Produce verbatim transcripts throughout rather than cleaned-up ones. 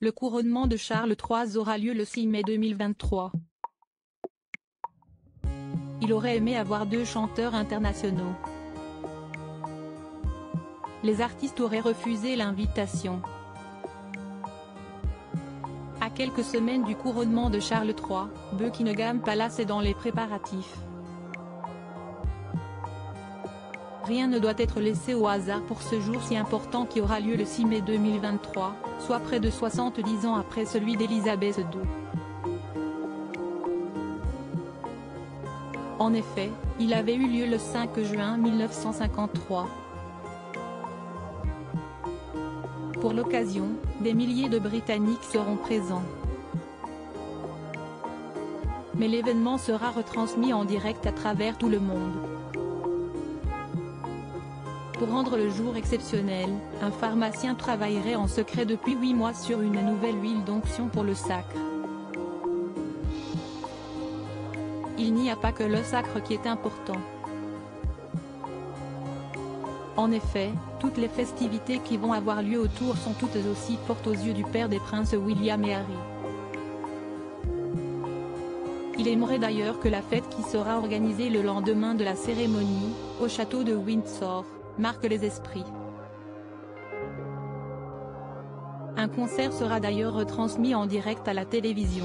Le couronnement de Charles trois aura lieu le six mai deux mille vingt-trois. Il aurait aimé avoir deux chanteurs internationaux. Les artistes auraient refusé l'invitation. À quelques semaines du couronnement de Charles trois, Buckingham Palace est dans les préparatifs. Rien ne doit être laissé au hasard pour ce jour si important qui aura lieu le six mai deux mille vingt-trois, soit près de soixante-dix ans après celui d'Élisabeth deux. En effet, il avait eu lieu le cinq juin mille neuf cent cinquante-trois. Pour l'occasion, des milliers de Britanniques seront présents. Mais l'événement sera retransmis en direct à travers tout le monde. Pour rendre le jour exceptionnel, un pharmacien travaillerait en secret depuis huit mois sur une nouvelle huile d'onction pour le sacre. Il n'y a pas que le sacre qui est important. En effet, toutes les festivités qui vont avoir lieu autour sont toutes aussi fortes aux yeux du père des princes William et Harry. Il aimerait d'ailleurs que la fête qui sera organisée le lendemain de la cérémonie, au château de Windsor, marque les esprits. Un concert sera d'ailleurs retransmis en direct à la télévision.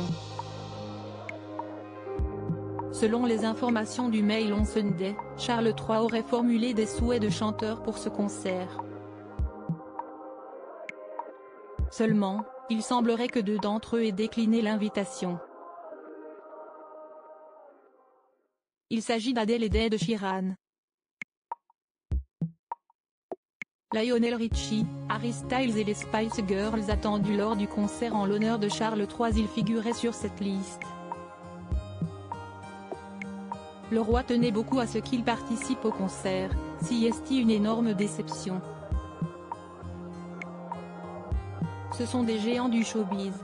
Selon les informations du Mail on Sunday, Charles trois aurait formulé des souhaits de chanteurs pour ce concert. Seulement, il semblerait que deux d'entre eux aient décliné l'invitation. Il s'agit d'Adèle et d'Ed Sheeran. Lionel Richie, Harry Styles et les Spice Girls attendus lors du concert en l'honneur de Charles trois, ils figuraient sur cette liste. Le roi tenait beaucoup à ce qu'il participe au concert, si est une énorme déception. Ce sont des géants du showbiz.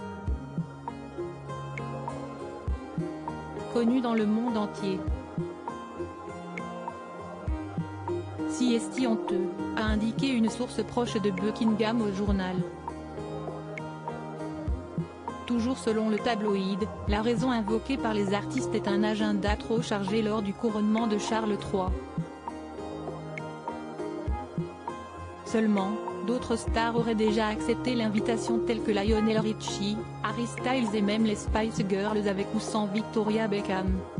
Connus dans le monde entier. Si est honteux, a indiqué une source proche de Buckingham au journal. Toujours selon le tabloïd, la raison invoquée par les artistes est un agenda trop chargé lors du couronnement de Charles trois. Seulement, d'autres stars auraient déjà accepté l'invitation telles que Lionel Richie, Harry Styles et même les Spice Girls avec ou sans Victoria Beckham.